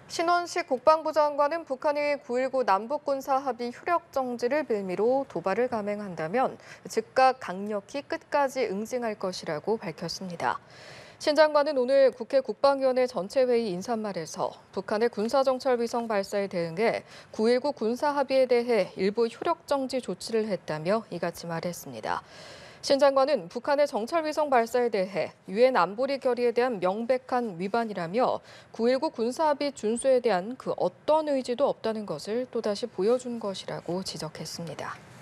신원식 국방부 장관은 북한이 9.19 남북군사 합의 효력 정지를 빌미로 도발을 감행한다면 즉각 강력히 끝까지 응징할 것이라고 밝혔습니다. 신 장관은 오늘 국회 국방위원회 전체회의 인사말에서 북한의 군사정찰 위성 발사에 대응해 9.19 군사 합의에 대해 일부 효력 정지 조치를 했다며 이같이 말했습니다. 신 장관은 북한의 정찰위성 발사에 대해 유엔 안보리 결의에 대한 명백한 위반이라며 9.19 군사합의 준수에 대한 그 어떤 의지도 없다는 것을 또다시 보여준 것이라고 지적했습니다.